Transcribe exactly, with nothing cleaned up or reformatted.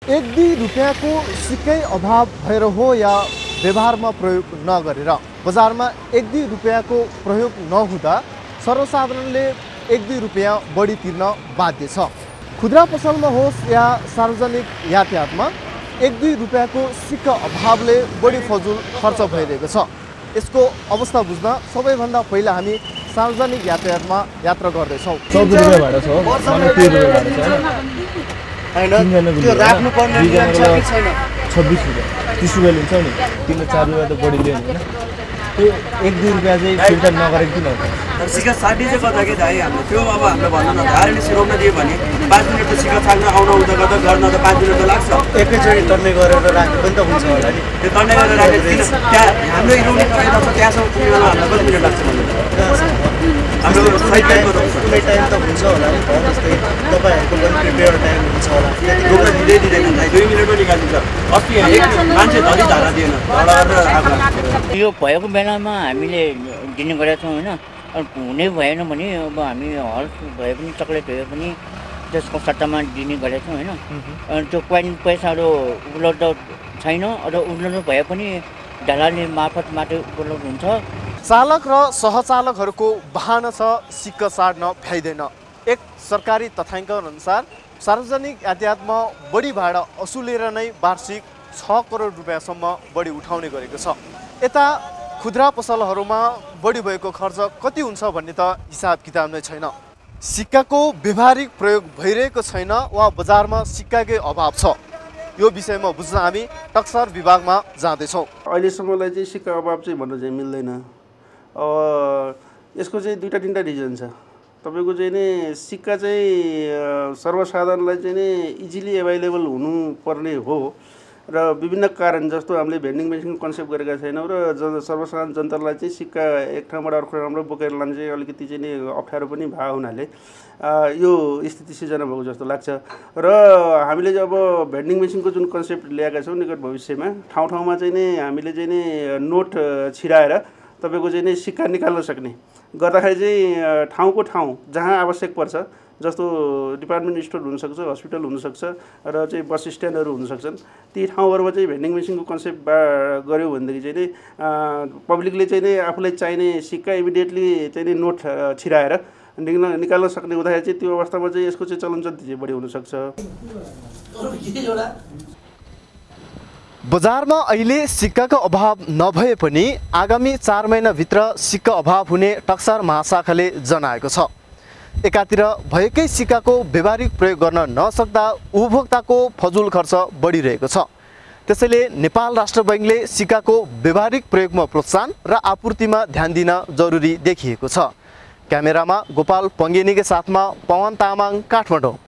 एक दुई रुपियाँको सिक्कै अभाव भएर हो या व्यवहारमा प्रयोग नगरेर बजारमा एक दुई रुपियाँको प्रयोग नहुँदा सर्वसाधारणले एक दुई रुपियाँ बढी तिर्न बाध्य छ। खुद्रा पसलमा होस् या सार्वजनिक यातायातमा एक दुई रुपियाँको सिक्का अभावले बढी फजुल खर्च भइरहेको छ। यसको अवस्था बुझ्न सबैभन्दा पहिला हामी सार्वजनिक यातायातमा यात्रा गर्दैछौँ। छब्बिस रुपियाँ तिस रुपियाँ लिन्छ नि, तिम्रो चार रुपियाँ त बढी लियो होइन। त्यो एक दुई रुपियाँ चाहिँ फिर्ता नगरेको किन हुन्छ? तर सिक्का साठी चाहिँ गर्दा कि दाइ हाम्रो त्यो अब हामीले भन्नु न धारले सिकाउन दियो भने पाँच मिनट त सिक्का छाड्न आउन उता गर्दा गर्न त पाँच मिनट त लाग्छ। एकैचोटि टन्ने गरेर राख्नु पनि त हुन्छ होला नि। त्यो टन्ने गरेर राखेर किन त्यहाँ हाम्रो इरोनी यता छ त्यहाँसम्म पुग्न हामीलाई कति मिनट लाग्छ भन्नु हाम्रो सही टाइममा त कुनै टाइम त हुन्छ होला नि। जस्तै तपाईँहरूको पनि प्रिपेयर टाइम हुन्छ होला, दोकान दिँदै दिँदैन दुई मिनटमा निकालिदिन्छ। अस्ति एक मान्छे धरी धारा दिएन यो भएको बेलामा हामीले दिने गरेका छौँ होइन। हुनै भएन भने अब हामी हल भए पनि चक्लेट भए पनि त्यसको सट्टामा दिने गरेका छौँ होइन। त्यो कोइन पैसाहरू उपलब्ध छैन र उपलब्ध भए पनि दलाली मार्फत मात्रै उपलब्ध हुन्छ। चालक र सहचालकहरूको बहाना छ सिक्का साड्न भ्याइँदैन। एक सरकारी तथ्याङ्क अनुसार सार्वजनिक यातायातमा बढी भाडा असुलेर नै वार्षिक छ करोड रुपियाँसम्म बढी उठाउने गरेको छ। यता खुद्रा पसलहरूमा बढी भएको खर्च कति हुन्छ भन्ने त हिसाब किताब नै छैन। सिक्काको व्यावहारिक प्रयोग भइरहेको छैन वा बजारमा सिक्काकै अभाव छ। यो विषयमा बुझ्न हामी टक्सर विभागमा जाँदैछौँ। अहिलेसम्मलाई चाहिँ सिक्का अभाव चाहिँ भन्न चाहिँ मिल्दैन। यसको चाहिँ दुईवटा तिनवटा रिजन छ। तपाईँको चाहिँ नि सिक्का चाहिँ सर्वसाधारणलाई चाहिँ नि इजिली एभाइलेबल हुनुपर्ने हो र विभिन्न कारण जस्तो हामीले भेन्डिङ मेसिन कन्सेप्ट गरेका छैनौँ र ज सर्वसाधारण जनतालाई चाहिँ सिक्का एक ठाउँबाट अर्को ठाउँबाट बोकेर लान चाहिँ अलिकति चाहिँ नि अप्ठ्यारो पनि भएको हुनाले यो स्थिति सिर्जना भएको जस्तो लाग्छ। र हामीले चाहिँ अब भेन्डिङ मेसिनको जुन कन्सेप्ट ल्याएका छौँ निकट भविष्यमा ठाउँ ठाउँमा चाहिँ नि हामीले चाहिँ नि नोट छिराएर तपाईँको चाहिँ नि सिक्का निकाल्न सक्ने गर्दाखेरि चाहिँ ठाउँको ठाउँ जहाँ आवश्यक पर्छ जस्तो डिपार्टमेन्ट स्टोर हुनसक्छ, हस्पिटल हुनसक्छ र चाहिँ बस स्ट्यान्डहरू हुनसक्छन्, ती ठाउँहरूमा चाहिँ भेन्डिङ मेसिनको कन्सेप्ट गऱ्यो भनेदेखि चाहिँ नि पब्लिकले चाहिँ नि आफूलाई चाहिने सिक्का इमिडिएटली चाहिँ नि नोट छिराएर निकाल्न निकाल्न सक्ने हुँदाखेरि चाहिँ त्यो अवस्थामा चाहिँ यसको चाहिँ चलनचल्ती चाहिँ बढी हुनसक्छ। बजारमा अहिले सिक्काको अभाव नभए पनि आगामी चार महिनाभित्र सिक्का अभाव हुने टक्सर महाशाखाले जनाएको छ। एकातिर भएकै सिक्काको व्यावहारिक प्रयोग गर्न नसक्दा उपभोक्ताको फजुल खर्च बढिरहेको छ। त्यसैले नेपाल राष्ट्र बैङ्कले सिक्काको व्यावहारिक प्रयोगमा प्रोत्साहन र आपूर्तिमा ध्यान दिन जरुरी देखिएको छ। क्यामेरामा गोपाल पङ्गेनीको साथमा पवन तामाङ, काठमाडौँ।